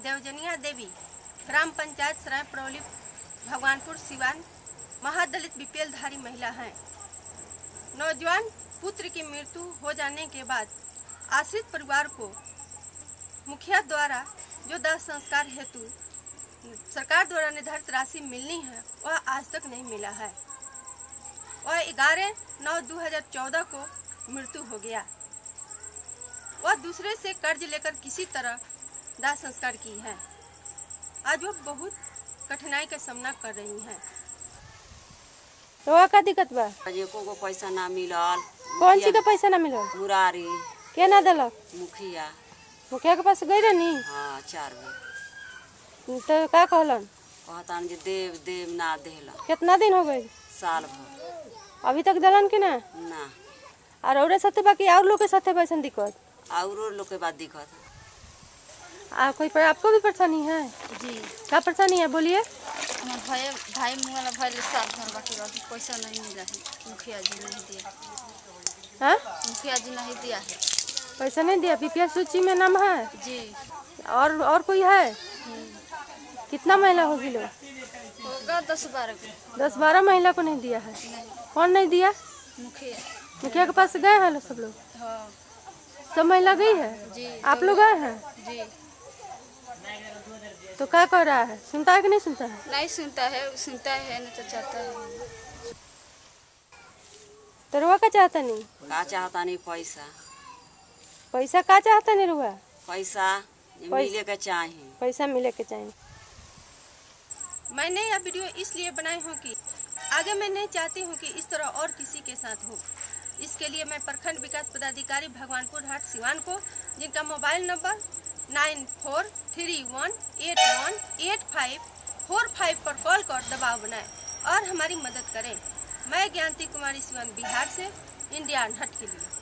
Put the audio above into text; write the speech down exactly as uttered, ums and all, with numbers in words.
देवजनिया देवी, ग्राम पंचायत सराय परौली, भगवानपुर सिवान, महादलित बीपीएलधारी महिला हैं। नौजवान पुत्र की मृत्यु हो जाने के बाद आश्रित परिवार को मुखिया द्वारा जो दाह संस्कार हेतु सरकार द्वारा निर्धारित राशि मिलनी है वह आज तक नहीं मिला है। वह ग्यारह नौ दो हजार चौदह को मृत्यु हो गया। वह दूसरे से कर्ज लेकर किसी तरह दाह संस्कार की है। आज वह बहुत कठिनाई का सामना कर रही हैं। तो का दिक्कत बा? एको को पैसा ना मिलल। कौन सी का पैसा ना मिलल? मुरारी के ना दिलक? मुखिया। मुखिया के पास गई रहनी? हाँ चार बेर। तो का कहलन? कहतान जे देव देव ना देहला। कितना दिन हो गए? साल भर। अभी तक दिलन कि ना? ना। और औरे साथे बाकी और लोग के साथे वैसन दिक्कत? और लोग के बाद दिक्कत। आ कोई पर आपको भी परेशानी है? जी। क्या परेशानी है बोलिए? भाई भाई मुंगला भाई ले साल भर बाकी रह पैसा नहीं मिला है। मुखिया जी नहीं दिया। हाँ? मुखिया जी नहीं दिया है। पैसा नहीं दिया? बीपीएल सूची में नाम है? जी। और और कोई है? कितना महिला होगी लोग? होगा दस बारह को। दस बारह महिला को नहीं दिया है? नहीं। कौन नहीं दिया? मुखिया। मुखिया के पास गए हैं सब लोग? हाँ। सब महिला गई है? जी। आप लोग गए हैं? जी। तो क्या कर रहा है? सुनता है कि नहीं सुनता है? नहीं सुनता है, सुनता है नहीं तो चाहता है। तो रुआ का चाहता नहीं? का चाहता नहीं पैसा। पैसा का चाहता नहीं रुआ? पैसा मिले के चाहिए। पैसा मिले के चाहिए। मैंने यह वीडियो इसलिए बनाई हूँ कि आगे मैं नहीं चाहती हूँ कि इस तरह और किसी के साथ हो। इसके लिए मैं प्रखंड विकास पदाधिकारी भगवानपुर हाट सिवान को, जिनका mobile number nine four three one eight one eight five four five पर कॉल कर दबाव बनाएं और हमारी मदद करें। मैं ज्ञानती कुमारी सिवान बिहार से इंडियन हट के लिए।